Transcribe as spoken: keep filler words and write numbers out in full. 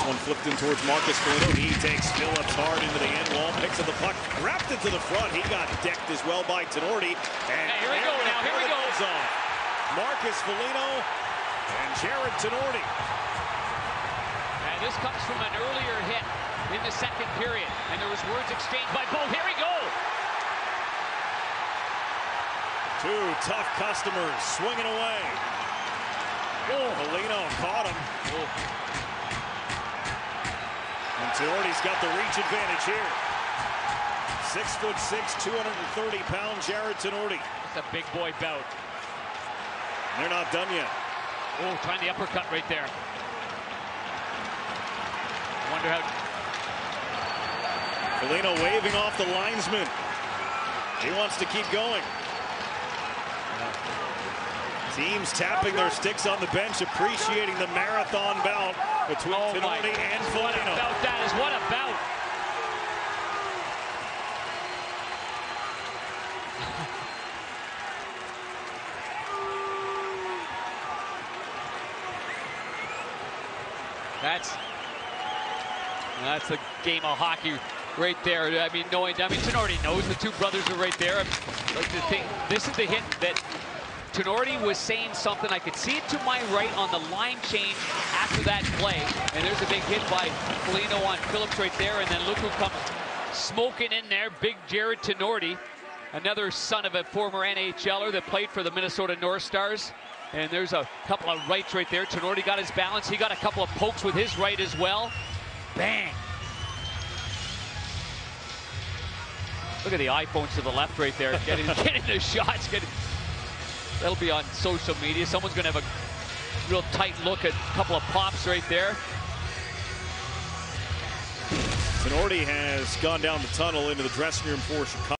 one flipped in towards Marcus Foligno. He takes Phillips hard into the end wall, picks up the puck, wrapped it to the front. He got decked as well by Tinordi. And hey, here we go now, here we go. Off. Marcus Foligno and Jarred Tinordi. And this comes from an earlier hit in the second period. And there was words exchanged by both. Here we go. Two tough customers swinging away. Oh, Foligno caught him. Oh. And Tinordi's got the reach advantage here. Six foot six, two hundred thirty pound Jarred Tinordi. It's a big boy bout. They're not done yet. Oh, trying the uppercut right there. I wonder how. Foligno waving off the linesman. He wants to keep going. Teams tapping their sticks on the bench, appreciating the marathon bout between oh Tinordi and Foligno. What a bout that is, what a bout. That's that's a game of hockey right there. I mean, knowing, I mean, Tinordi knows the two brothers are right there. I'd like to think this is the hit that Tinordi was saying something. I could see it to my right on the line change after that play. And there's a big hit by Foligno on Phillips right there. And then look who comes smoking in there, big Jarred Tinordi, another son of a former N H L er that played for the Minnesota North Stars. And there's a couple of rights right there. Tinordi got his balance. He got a couple of pokes with his right as well. Bang. Look at the iPhones to the left right there. Getting, getting the shots. Getting, that'll be on social media. Someone's going to have a real tight look at a couple of pops right there. Tinordi has gone down the tunnel into the dressing room for Chicago.